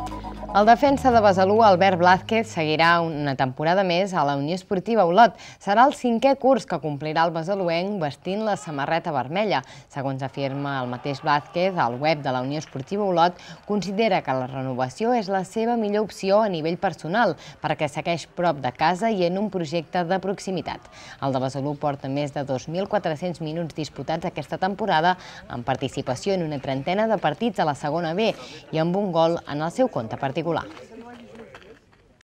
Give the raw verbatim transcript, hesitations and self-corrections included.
El defensa de Besalú, Albert Blázquez, seguirà una temporada més a la Unió Esportiva Olot. Serà el cinquè curs que complirà el besaluenc vestint la samarreta vermella. Segons afirma el mateix Blázquez, al web de la Unió Esportiva Olot considera que la renovació és la seva millor opció a nivell personal, perquè segueix prop de casa i en un projecte de proximitat. El de Besalú porta més de dos mil quatre-cents minuts disputats aquesta temporada, amb participació en una trentena de partits a la segona B i amb un gol en el seu compte particular.